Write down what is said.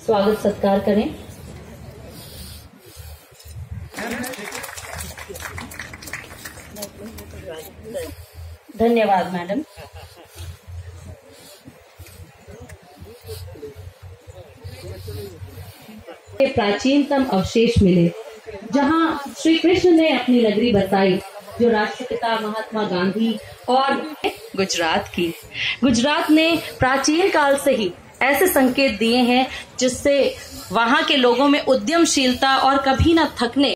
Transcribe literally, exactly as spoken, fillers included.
स्वागत सत्कार करें। धन्यवाद मैडम। प्राचीनतम अवशेष मिले जहां श्री कृष्ण ने अपनी नगरी बसाई, जो राष्ट्रपिता महात्मा गांधी और गुजरात की गुजरात ने प्राचीन काल से ही ऐसे संकेत दिए हैं जिससे वहां के लोगों में उद्यमशीलता और कभी न थकने